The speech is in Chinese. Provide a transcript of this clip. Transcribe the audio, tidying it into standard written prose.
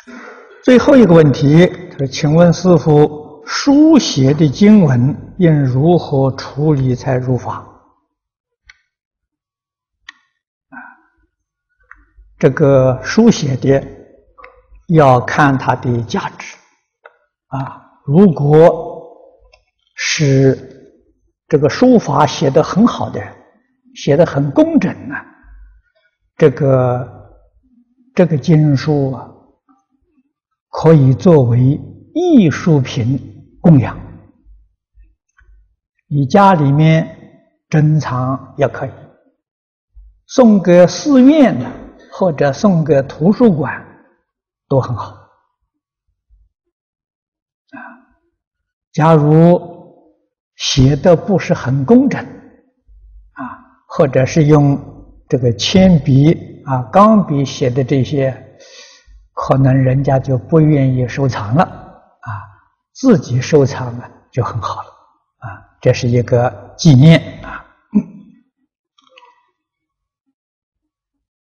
最后一个问题，他说：“请问师父，书写的经文应如何处理才如法？”这个书写的要看它的价值如果是这个书法写得很好的人，写得很工整这个经书可以作为艺术品供养，你家里面珍藏也可以，送给寺院或者送给图书馆都很好假如写的不是很工整或者是用这个铅笔钢笔写的这些，可能人家就不愿意收藏了自己收藏就很好了这是一个纪念。